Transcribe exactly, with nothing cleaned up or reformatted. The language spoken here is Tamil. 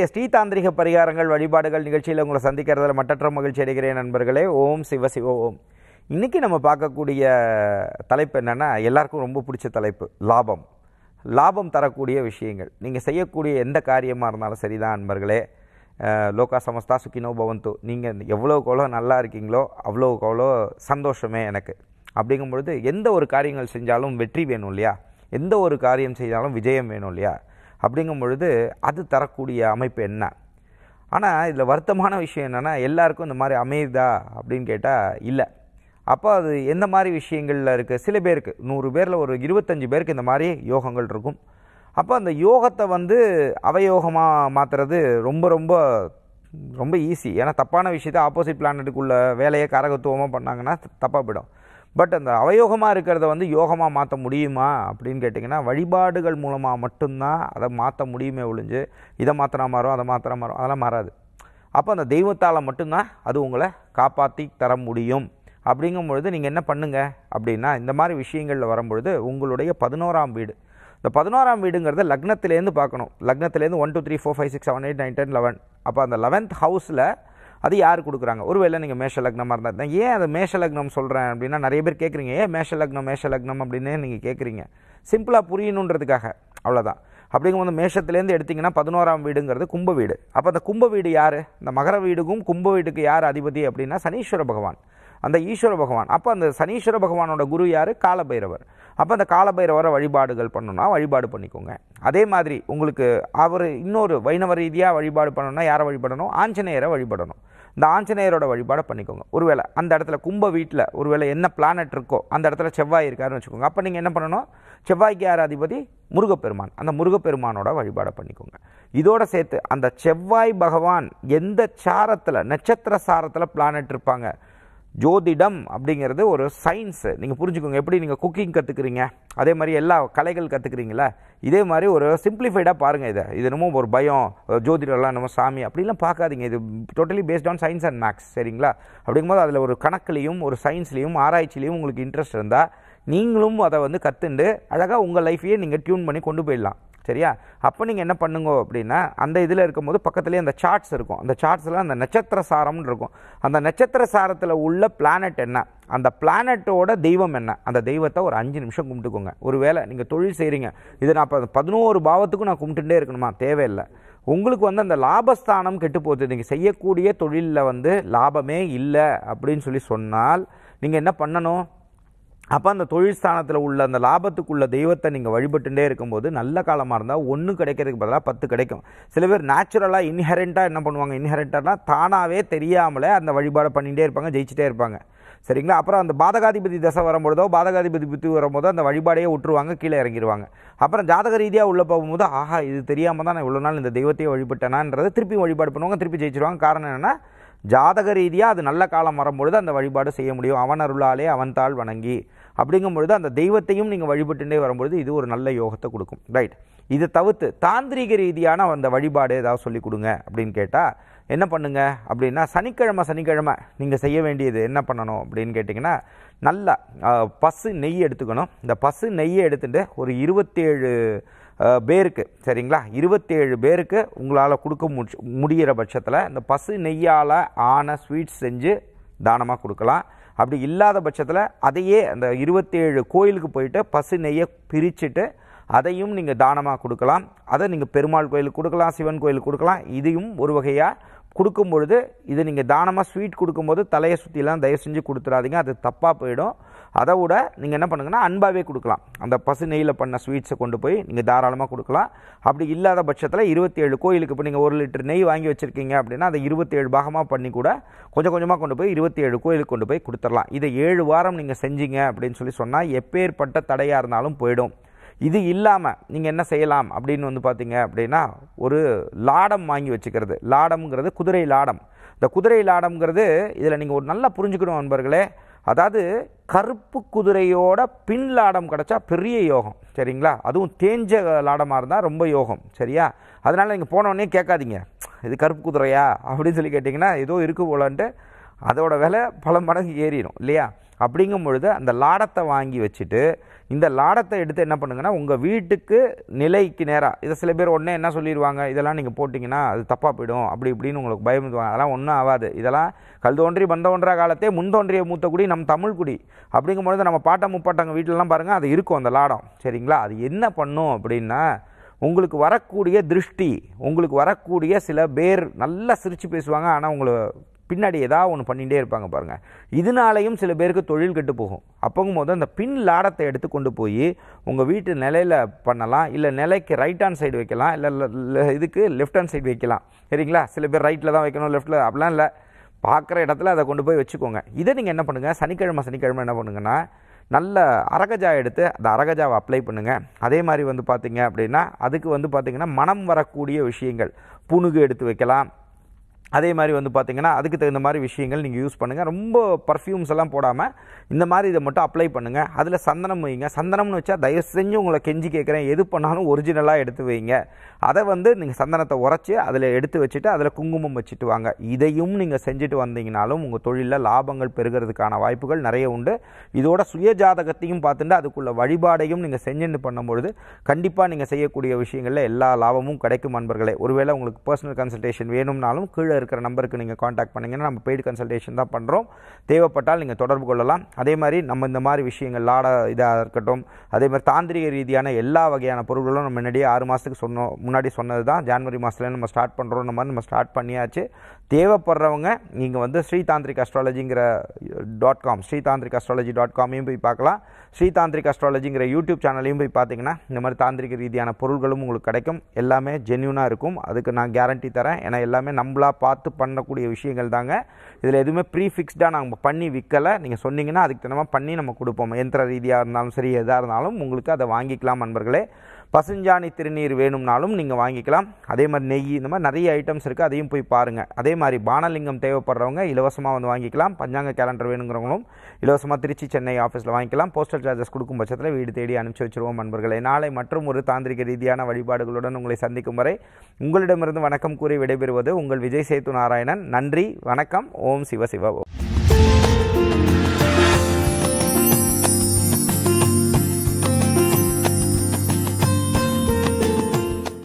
இன்றைய ஸ்ரீ தாந்திரிக பரிகாரங்கள் வழிபாடுகள் நிகழ்ச்சியில் உங்களை சந்திக்கிறதுல மட்டற்ற மகிழ்ச்சி அடைகிறேன் நண்பர்களே. ஓம் சிவ சிவ ஓம். இன்றைக்கி நம்ம பார்க்கக்கூடிய தலைப்பு என்னென்னா, எல்லாருக்கும் ரொம்ப பிடிச்ச தலைப்பு, லாபம். லாபம் தரக்கூடிய விஷயங்கள். நீங்கள் செய்யக்கூடிய எந்த காரியமாக இருந்தாலும் சரிதான் நண்பர்களே. லோகா சமஸ்தா சுக்கினோ பவந்து. நீங்கள் எவ்வளோக்கு எவ்வளோ நல்லா இருக்கீங்களோ அவ்வளோக்கு அவ்வளோ சந்தோஷமே எனக்கு. அப்படிங்கும்பொழுது எந்த ஒரு காரியங்கள் செஞ்சாலும் வெற்றி வேணும் இல்லையா? எந்த ஒரு காரியம் செய்தாலும் விஜயம் வேணும் இல்லையா? அப்படிங்கும் பொழுது அது தரக்கூடிய அமைப்பு என்ன? ஆனால் இதில் வருத்தமான விஷயம் என்னென்னா, எல்லாருக்கும் இந்த மாதிரி அமையுதா அப்படின்னு கேட்டால் இல்லை. அப்போ அது எந்த மாதிரி விஷயங்களில் இருக்குது? சில பேருக்கு, நூறு பேரில் ஒரு இருபத்தஞ்சி பேருக்கு இந்த மாதிரி யோகங்கள் இருக்கும். அப்போ அந்த யோகத்தை வந்து அவயோகமாக மாற்றுறது ரொம்ப ரொம்ப ரொம்ப ஈஸி. ஏன்னா தப்பான விஷயத்தை ஆப்போசிட் பிளானட்டுக்குள்ள வேலையை காரகத்துவமாக பண்ணாங்கன்னா தப்பாக போயிடும். பட் அந்த அவயோகமாக இருக்கிறத வந்து யோகமாக மாற்ற முடியுமா அப்படின்னு கேட்டிங்கன்னா, வழிபாடுகள் மூலமாக மட்டும்தான் அதை மாற்ற முடியுமே ஒழிஞ்சு இதை மாற்றினா மாறும் அதை மாற்றினா மாறும் அதெல்லாம் மாறாது. அப்போ அந்த தெய்வத்தால் மட்டும்தான் அது உங்களை காப்பாற்றி தர முடியும். அப்படிங்கும் பொழுது நீங்கள் என்ன பண்ணுங்கள் அப்படின்னா, இந்த மாதிரி விஷயங்களில் வரும்பொழுது உங்களுடைய பதினோராம் வீடு, இந்த பதினோராம் வீடுங்கிறத லக்னத்திலேருந்து பார்க்கணும். லக்னத்திலேருந்து one two three four five six seven eight nine ten eleven. அப்போ அந்த லெவன்த் ஹவுஸில் அது யார் கொடுக்குறாங்க? ஒருவேளை நீங்கள் மேஷ லக்னமாக இருந்தால், ஏன் அதை மேஷ லக்னம் சொல்கிறேன் அப்படின்னா, நிறைய பேர் கேட்குறீங்க, ஏன் மேஷ லக்னம் மேஷ லக்னம் அப்படின்னே நீங்கள் கேட்குறீங்க. சிம்பிளாக புரியணுன்றதுக்காக, அவ்வளோதான். அப்படிங்கும்போது மேஷத்துலேருந்து எடுத்திங்கன்னா பதினோராம் வீடுங்கிறது கும்ப வீடு. அப்போ அந்த கும்ப வீடு யார்? இந்த மகர வீடுக்கும் கும்ப வீட்டுக்கு யார் அதிபதி அப்படின்னா சனீஸ்வர பகவான், அந்த ஈஸ்வர பகவான். அப்போ அந்த சனீஸ்வர பகவானோட குரு யார்? காலபைரவர். அப்போ அந்த காலபைரவரை வழிபாடுகள் பண்ணணும்னா வழிபாடு பண்ணிக்கோங்க. அதே மாதிரி உங்களுக்கு அவர் இன்னொரு வைணவ ரீதியாக வழிபாடு பண்ணணும்னா யாரை வழிபடணும்? ஆஞ்சநேயரை வழிபடணும். இந்த ஆஞ்சநேயரோட வழிபாடை பண்ணிக்கோங்க. ஒருவேளை அந்த இடத்துல கும்ப வீட்டில் ஒருவேளை என்ன பிளானட் இருக்கோ அந்த இடத்துல செவ்வாய் இருக்காருன்னு வச்சுக்கோங்க. அப்போ நீங்கள் என்ன பண்ணணும்? செவ்வாய்க்கு யார் அதிபதி? முருகப்பெருமான். அந்த முருகப்பெருமானோட வழிபாடை பண்ணிக்கோங்க. இதோட சேர்த்து அந்த செவ்வாய் பகவான் எந்த சாரத்தில், நட்சத்திர சாரத்தில் பிளானட் இருப்பாங்க. ஜோதிடம் அப்படிங்கிறது ஒரு சயின்ஸு, நீங்கள் புரிஞ்சுக்கோங்க. எப்படி நீங்கள் குக்கிங் கற்றுக்குறீங்க, அதே மாதிரி எல்லா கலைகள் கற்றுக்குறீங்களா, இதே மாதிரி ஒரு சிம்பிளிஃபைடாக பாருங்கள். இதை இது என்னமோ ஒரு பயம், ஜோதிடம்லாம் நம்ம சாமி அப்படிலாம் பார்க்காதீங்க. இது totally based on science and maths, சரிங்களா? அப்படிங்கும்போது அதில் ஒரு கணக்குலையும் ஒரு சயின்ஸ்லேயும் ஆராய்ச்சிலையும் உங்களுக்கு இன்ட்ரெஸ்ட் இருந்தால் நீங்களும் அதை வந்து கற்றுண்டு அழகாக உங்கள் லைஃப்பையே நீங்கள் டியூன் பண்ணி கொண்டு போயிடலாம், சரியா? அப்போ நீங்கள் என்ன பண்ணுங்க அப்படின்னா, அந்த இதில் இருக்கும்போது பக்கத்துலேயே அந்த சார்ட்ஸ் இருக்கும். அந்த சார்ட்ஸில் அந்த நட்சத்திர சாரம்னு இருக்கும். அந்த நட்சத்திர சாரத்தில் உள்ள பிளானட் என்ன, அந்த பிளானட்டோட தெய்வம் என்ன, அந்த தெய்வத்தை ஒரு அஞ்சு நிமிஷம் கும்பிட்டுக்கோங்க. ஒரு வேளை நீங்கள் தொழில் செய்கிறீங்க, இது நான் இப்போ பதினோரு பாவத்துக்கும் நான் கும்பிட்டுட்டே இருக்கணுமா? தேவையில்லை. உங்களுக்கு வந்து அந்த லாபஸ்தானம் கெட்டு போகுது, நீங்கள் செய்யக்கூடிய தொழிலில் வந்து லாபமே இல்லை அப்படின்னு சொல்லி சொன்னால் நீங்கள் என்ன பண்ணணும்? அப்போ அந்த தொழில் ஸ்தானத்தில் உள்ள அந்த லாபத்துக்குள்ள தெய்வத்தை நீங்கள் வழிபட்டுட்டே இருக்கும்போது நல்ல காலமாக இருந்தால் ஒன்று கிடைக்கிறதுக்கு பதிலாக பத்து கிடைக்கும். சில பேர் நேச்சுரலாக இன்ஹெரண்ட்டாக என்ன பண்ணுவாங்க? இன்ஹெரண்ட்டாக தானாகவே தெரியாமலே அந்த வழிபாடை பண்ணிகிட்டே இருப்பாங்க, ஜெயிச்சிட்டே இருப்பாங்க, சரிங்களா? அப்புறம் அந்த பாதகாதிபதி தசை வரும்பொழுதோ பாதகாதிபதி புத்தி வரும்போதோ அந்த வழிபாடையே விட்டுருவாங்க, கீழே இறங்கிடுவாங்க. அப்புறம் ஜாதக ரீதியாக உள்ளே போகும்போது, ஆஹா இது தெரியாமல் தான் நான் இவ்வளோ நாள் இந்த தெய்வத்தையே வழிபட்டேனான்றதை திருப்பி வழிபாடு பண்ணுவாங்க, திருப்பி ஜெயிச்சிருவாங்க. காரணம் என்னென்னா, ஜாதக ரீதியாக அது நல்ல காலம் வரும்பொழுது அந்த வழிபாடு செய்ய முடியும். அவன் அருளாலே அவன் தாள் வணங்கி அப்படிங்கும் பொழுது அந்த தெய்வத்தையும் நீங்கள் வழிபட்டுட்டே வரும்பொழுது இது ஒரு நல்ல யோகத்தை கொடுக்கும், ரைட்? இதை தவிர்த்து தாந்திரிக ரீதியான அந்த வழிபாடு ஏதாவது சொல்லிக் கொடுங்க அப்படின்னு கேட்டால் என்ன பண்ணுங்க அப்படின்னா, சனிக்கிழமை சனிக்கிழமை நீங்கள் செய்ய வேண்டியது என்ன பண்ணணும் அப்படின்னு கேட்டிங்கன்னா, நல்லா பசு நெய் எடுத்துக்கணும். இந்த பசு நெய்யை எடுத்துகிட்டு ஒரு இருபத்தேழு பேருக்கு, சரிங்களா, இருபத்தேழு பேருக்கு உங்களால் கொடுக்க முடி முடிகிற பட்சத்தில் இந்த பசு நெய்யால் ஆன ஸ்வீட்ஸ் செஞ்சு தானமாக கொடுக்கலாம். அப்படி இல்லாத பட்சத்தில் அதையே அந்த இருபத்தேழு கோயிலுக்கு போயிட்டு பசு நெய்யை பிரிச்சுட்டு அதையும் நீங்கள் தானமாக கொடுக்கலாம். அதை நீங்கள் பெருமாள் கோயிலுக்கு கொடுக்கலாம், சிவன் கோயிலுக்கு கொடுக்கலாம். இதையும் ஒரு வகையாக கொடுக்கும் பொழுது இது நீங்கள் தானமாக ஸ்வீட் கொடுக்கும்போது தலையை சுற்றிலாம் தயவு செஞ்சு கொடுத்துடாதீங்க, அது தப்பாக போயிடும். அதை விட நீங்கள் என்ன பண்ணுங்கன்னா, அன்பாகவே கொடுக்கலாம். அந்த பசு நெய்யில் பண்ண ஸ்வீட்ஸை கொண்டு போய் நீங்கள் தாராளமாக கொடுக்கலாம். அப்படி இல்லாத பட்சத்தில் இருபத்தேழு கோயிலுக்கு இப்போ நீங்கள் ஒரு லிட்டர் நெய் வாங்கி வச்சுருக்கீங்க அப்படின்னா அதை இருபத்தேழு பாகமாக பண்ணி கூட கொஞ்சம் கொஞ்சமாக கொண்டு போய் இருபத்தேழு கோயிலுக்கு கொண்டு போய் கொடுத்துடலாம். இதை ஏழு வாரம் நீங்கள் செஞ்சீங்க அப்படின்னு சொல்லி சொன்னால் எப்பேற்பட்ட தடையாக இருந்தாலும் போயிடும். இது இல்லாமல் நீங்கள் என்ன செய்யலாம் அப்படின்னு வந்து பார்த்தீங்க அப்படின்னா, ஒரு லாடம் வாங்கி வச்சுக்கிறது. லாடம்ங்கிறது குதிரை லாடம். இந்த குதிரை லாடம்ங்கிறது இதில் நீங்கள் ஒரு நல்லா புரிஞ்சுக்கணும் நண்பர்களே. அதாவது கருப்பு குதிரையோட பின் லாடம் கிடச்சா பெரிய யோகம், சரிங்களா? அதுவும் தேஞ்ச லாடமாக இருந்தால் ரொம்ப யோகம், சரியா? அதனால் நீங்கள் போனோடனே கேட்காதீங்க இது கருப்பு குதிரையா அப்படின்னு சொல்லி கேட்டிங்கன்னா ஏதோ இருக்கு போலான்ட்டு அதோட விலை பல மடங்கு ஏறிடும் இல்லையா? அப்படிங்கும் பொழுது அந்த லாடத்தை வாங்கி வச்சுட்டு இந்த லாடத்தை எடுத்து என்ன பண்ணுங்கன்னா உங்கள் வீட்டுக்கு நிலைக்கு நேராக இதை சில பேர் உடனே என்ன சொல்லிடுவாங்க, இதெல்லாம் நீங்கள் போட்டிங்கன்னா அது தப்பாக போயிடும் அப்படி இப்படின்னு உங்களுக்கு பயமுறுத்துவாங்க. அதெல்லாம் ஒன்றும் ஆகாது. இதெல்லாம் கல் தோன்றி பந்த ஒன்றா காலத்தே முன்தோன்றிய மூத்த குடி நம் தமிழ் குடி அப்படிங்கும்பொழுது நம்ம பாட்டை முப்பாட்டங்க வீட்டிலலாம் பாருங்கள் அது இருக்கும் அந்த லாடம். சரிங்களா? அது என்ன பண்ணும் அப்படின்னா உங்களுக்கு வரக்கூடிய திருஷ்டி, உங்களுக்கு வரக்கூடிய சில பேர் நல்லா சிரித்து பேசுவாங்க, ஆனால் உங்களை பின்னாடி ஏதாவது ஒன்று பண்ணிகிட்டே இருப்பாங்க பாருங்கள். இதனாலையும் சில பேருக்கு தொழில் கெட்டு போகும். அப்போங்கும் போது அந்த பின் லாடத்தை எடுத்து கொண்டு போய் உங்கள் வீட்டு நிலையில் பண்ணலாம், இல்லை நிலைக்கு ரைட் ஹேண்ட் சைடு வைக்கலாம், இல்லை இதுக்கு லெஃப்ட் ஹேண்ட் சைடு வைக்கலாம். சரிங்களா? சில பேர் ரைட்டில் தான் வைக்கணும், லெஃப்ட்டில் அப்படிலாம் இல்லை, பார்க்குற இடத்துல அதை கொண்டு போய் வச்சுக்கோங்க. இதை நீங்கள் என்ன பண்ணுங்கள், சனிக்கிழமை சனிக்கிழமை என்ன பண்ணுங்கன்னா நல்ல அரகஜா எடுத்து அந்த அரகஜாவை அப்ளை பண்ணுங்கள். அதே மாதிரி வந்து பார்த்திங்க அப்படின்னா அதுக்கு வந்து பார்த்திங்கன்னா மனம் வரக்கூடிய விஷயங்கள் புணுகு எடுத்து வைக்கலாம். அதே மாதிரி வந்து பார்த்திங்கன்னா அதுக்கு தகுந்த மாதிரி விஷயங்கள் நீங்கள் யூஸ் பண்ணுங்கள். ரொம்ப பர்ஃப்யூம்ஸ் எல்லாம் போடாமல் இந்த மாதிரி இதை மட்டும் அப்ளை பண்ணுங்கள். அதில் சந்தனம் வைங்க. சந்தனம்னு வச்சா தயவு செஞ்சு உங்களை கெஞ்சி கேட்குறேன், எது பண்ணாலும் ஒரிஜினலாக எடுத்து வைங்க. அதை வந்து நீங்கள் சந்தனத்தை உரைச்சி அதில் எடுத்து வச்சுட்டு அதில் குங்குமம் வச்சுட்டு வாங்க. இதையும் நீங்கள் செஞ்சுட்டு வந்தீங்கனாலும் உங்கள் தொழிலில் லாபங்கள் பெறுகிறதுக்கான வாய்ப்புகள் நிறைய உண்டு. இதோட சுய ஜாதகத்தையும் பார்த்துட்டு அதுக்குள்ள வழிபாடையும் நீங்கள் செஞ்சுட்டு பண்ணும்பொழுது கண்டிப்பாக நீங்கள் செய்யக்கூடிய விஷயங்களில் எல்லா லாபமும் கிடைக்கும் நண்பர்களே. ஒருவேளை உங்களுக்கு பர்சனல் கன்சல்டேஷன் வேணும்னாலும் கீழே இருக்கிற நம்பருக்கு நீங்கள் காண்டாக்ட் பண்ணிங்கன்னா நம்ம பெய்டு கன்சல்டேஷன் தான் பண்ணுறோம். தேவைப்பட்டால் நீங்கள் தொடர்பு கொள்ளலாம். அதே மாதிரி நம்ம இந்த மாதிரி விஷயங்கள் லாட இதாக இருக்கட்டும், அதே மாதிரி தாந்திரிக ரீதியான எல்லா வகையான பொருட்களும் நம்ம முன்னாடியே ஆறு மாதத்துக்கு சொன்னோம், முன்னாடி சொன்னது தான். ஜான்வரி மாதத்துல நம்ம ஸ்டார்ட் பண்ணுறோம். இந்த மாதிரி நம்ம ஸ்டார்ட் பண்ணியாச்சு. தேவைப்படுறவங்க நீங்கள் வந்து ஸ்ரீ தாந்திரிக் அஸ்ட்ராலஜிங்கிற dot com Shri Tantrik astrology dot காமையும் போய் பார்க்கலாம். ஸ்ரீ தாந்திரிக் அஸ்ட்ராலஜிங்கிற யூடியூப் சேனலையும் போய் பார்த்தீங்கன்னா இந்த மாதிரி தாந்திரிக ரீதியான பொருட்களும் உங்களுக்கு கிடைக்கும். எல்லாமே ஜென்யூனாக இருக்கும், அதுக்கு நான் கேரண்டி தரேன். ஏன்னா எல்லாமே நம்மளாக பார்த்து பண்ணக்கூடிய விஷயங்கள் தாங்க. இதில் எதுவுமே ப்ரீஃபிக்ஸ்டாக நாங்கள் பண்ணி விற்கலை. நீங்கள் சொன்னீங்கன்னா அதுக்கு தகுந்த பண்ணி நம்ம கொடுப்போம். யந்திர ரீதியாக இருந்தாலும் சரி, எதாக இருந்தாலும் உங்களுக்கு அதை வாங்கிக்கலாம் நண்பர்களே. பசுஞ்சாணி திருநீர் வேணும்னாலும் நீங்கள் வாங்கிக்கலாம். அதே மாதிரி நெய், இந்த மாதிரி நிறைய ஐட்டம்ஸ் இருக்குது, அதையும் போய் பாருங்கள். அதே மாதிரி பானலிங்கம் தேவைப்படுறவங்க இலவசமாக வந்து வாங்கிக்கலாம். பஞ்சாங்க கேலண்டர் வேணுங்கிறவங்களும் இலவசமாக திருச்சி சென்னை ஆஃபீஸில் வாங்கிக்கலாம். போஸ்டல் சார்ஜஸ் கொடுக்கும் பட்சத்தில் வீடு தேடி அனுப்பிச்சி வச்சுருவோம் நண்பர்களே. நாளை மற்றும் ஒரு தாந்திரிக ரீதியான வழிபாடுகளுடன் உங்களை சந்திக்கும் வரை உங்களிடமிருந்து வணக்கம் கூறி விடைபெறுவது உங்கள் விஜய் சேத்து நாராயணன். நன்றி, வணக்கம். ஓம் சிவ சிவ ஓம்.